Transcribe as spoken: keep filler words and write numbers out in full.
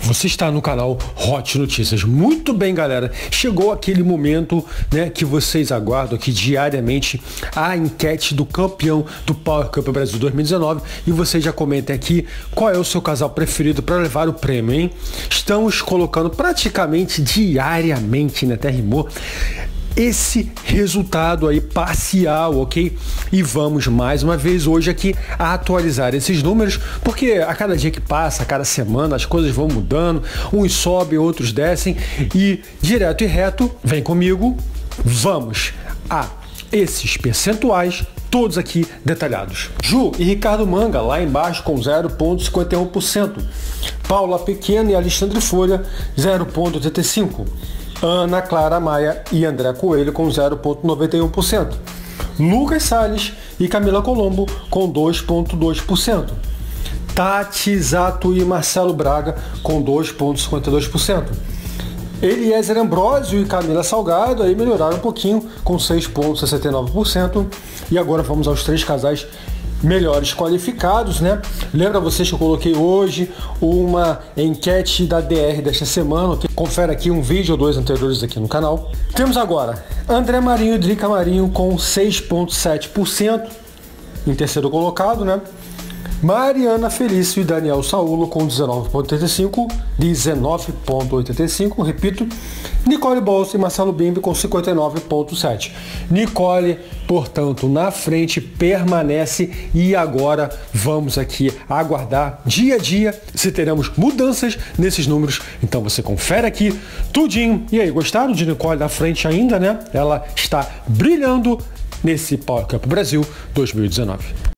Você está no canal Hot Notícias. Muito bem, galera. Chegou aquele momento, né, que vocês aguardam aqui diariamente, a enquete do campeão do Power Cup Brasil dois mil e dezenove. E vocês já comentem aqui qual é o seu casal preferido para levar o prêmio, hein? Estamos colocando praticamente diariamente, né, até rimou, esse resultado aí parcial, ok? E vamos mais uma vez hoje aqui a atualizar esses números, porque a cada dia que passa, a cada semana, as coisas vão mudando, uns sobem, outros descem, e direto e reto, vem comigo, vamos a esses percentuais, todos aqui detalhados. Ju e Ricardo Manga lá embaixo com zero vírgula cinquenta e um por cento. Paula Pequeno e Alexandre Folha, zero vírgula oitenta e cinco por cento. Ana Clara Maia e André Coelho com zero vírgula noventa e um por cento. Lucas Salles e Camila Colombo com dois vírgula dois por cento. Tati Zato e Marcelo Braga com dois vírgula cinquenta e dois por cento. Eliezer Ambrosio e Camila Salgado aí melhoraram um pouquinho com seis vírgula sessenta e nove por cento. E agora vamos aos três casais melhores qualificados, né? Lembra vocês que eu coloquei hoje uma enquete da D R desta semana, okay? Confere aqui um vídeo ou dois anteriores aqui no canal. Temos agora André Marinho e Drica Marinho com seis vírgula sete por cento em terceiro colocado, né? Mariana Felício e Daniel Saulo com dezenove vírgula oitenta e cinco, dezenove vírgula oitenta e cinco, repito. Nicole Bolsa e Marcelo Bimbi com cinquenta e nove vírgula sete. Nicole, portanto, na frente, permanece, e agora vamos aqui aguardar dia a dia se teremos mudanças nesses números. Então você confere aqui tudinho. E aí, gostaram de Nicole na frente ainda, né? Ela está brilhando nesse Power Cup Brasil dois mil e dezenove.